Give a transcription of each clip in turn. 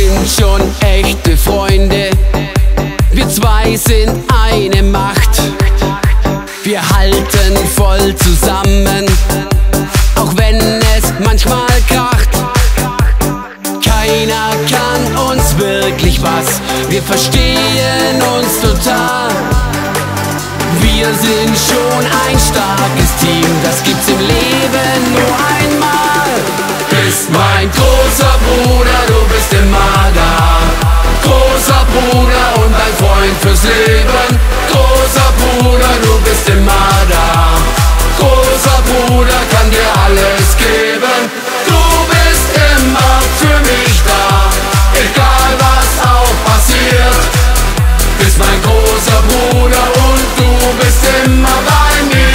sind schon echte Freunde. Wir zwei sind eine Macht. Wir halten voll zusammen, auch wenn es manchmal kracht. Keiner kann uns wirklich was, wir verstehen uns total. Wir sind schon ein starkes Team, das gibt's im Leben nur einmal. Bist mein großer Bruder, du bist immer da. Großer Bruder und ein Freund fürs Leben. Großer Bruder, du bist immer da. Großer Bruder kann dir alles geben. Du bist immer für mich da, egal was auch passiert. Bist mein großer Bruder und du bist immer bei mir.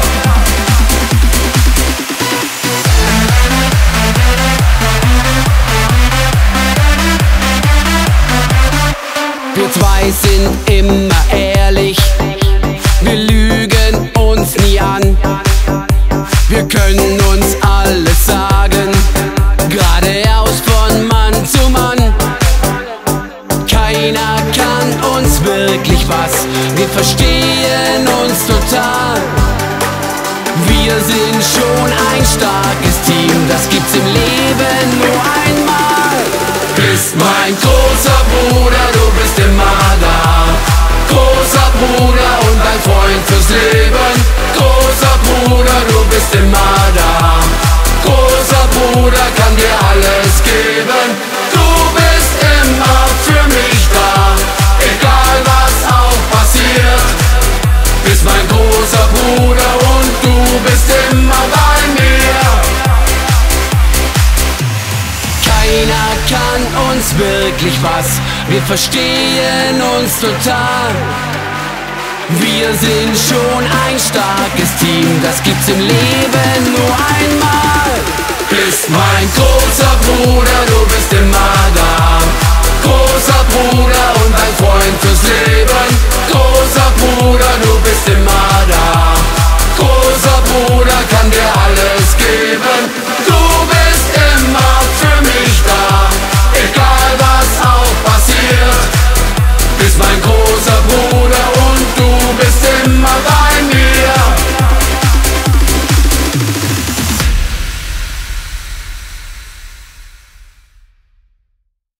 Wir zwei sind immer ehrlich, wir lügen uns nie an. Wir können uns alles sagen, geradeaus von Mann zu Mann. Keiner kann uns wirklich was, wir verstehen uns total. Wir sind schon ein starkes Team, das gibt's im Leben nur einmal. Bist mein großer Bruder, du bist immer da. Großer Bruder und ein Freund fürs Leben. Großer Bruder, du bist immer da. Großer Bruder kann dir alles geben. Du bist immer für mich da, egal was auch passiert. Bist mein großer Bruder und du bist immer bei mir. Keiner kann uns wirklich was, wir verstehen uns total. Wir sind schon ein starkes Team, das gibt's im Leben nur einmal. Bist mein großer Bruder, du bist immer da. Großer Bruder und ein Freund fürs Leben. Großer Bruder, du bist immer da.